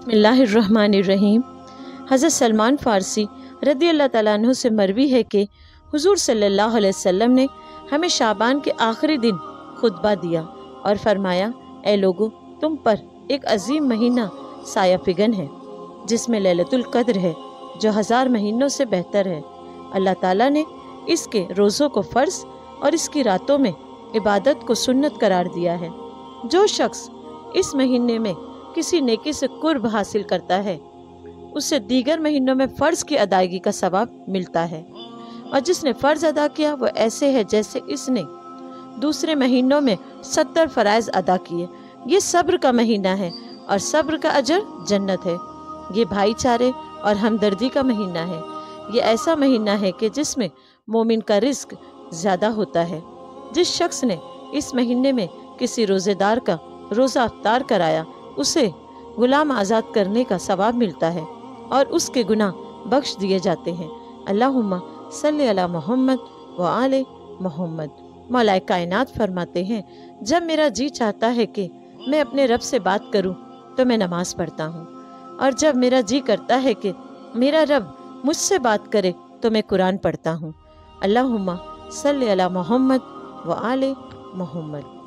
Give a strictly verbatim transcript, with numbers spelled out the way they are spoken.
बिस्मिल्लाहिर्रहमानिर्रहीम। हज़रत सलमान फ़ारसी रज़ी अल्लाह ताला अन्हु से मरवी है कि हुज़ूर सल्लल्लाहु अलैहि वसल्लम ने हमें शाबान के आखिरी दिन खुतबा दिया और फरमाया, ए लोगो, तुम पर एक अजीम महीना साया फिगन है जिसमें लैलतुल क़द्र है जो हज़ार महीनों से बेहतर है। अल्लाह ताला ने इसके रोज़ों को फ़र्ज़ और इसकी रातों में इबादत को सुन्नत करार दिया है। जो शख्स इस महीने में किसी नेकी से कुर्ब हासिल करता है उससे दीगर महीनों में फ़र्ज़ की अदायगी का सवाब मिलता है, और जिसने फ़र्ज़ अदा किया वो ऐसे है जैसे इसने दूसरे महीनों में सत्तर फ़राइज़ अदा किए। ये सब्र का महीना है और सब्र का अजर जन्नत है। ये भाईचारे और हमदर्दी का महीना है। ये ऐसा महीना है कि जिसमें मोमिन का रिज़्क ज़्यादा होता है। जिस शख्स ने इस महीने में किसी रोज़ेदार का रोज़ा अफ्तार कराया उसे गुलाम आज़ाद करने का सवाब मिलता है और उसके गुनाह बख्श दिए जाते हैं। अल्लाहुम्मा सल्ली अला मोहम्मद व आले मोहम्मद। मौलाए कायनात फरमाते हैं, जब मेरा जी चाहता है कि मैं अपने रब से बात करूं तो मैं नमाज पढ़ता हूं, और जब मेरा जी करता है कि मेरा रब मुझसे बात करे तो मैं कुरान पढ़ता हूं। अल्लाहुम्मा सल्ली अला मोहम्मद व आले मोहम्मद।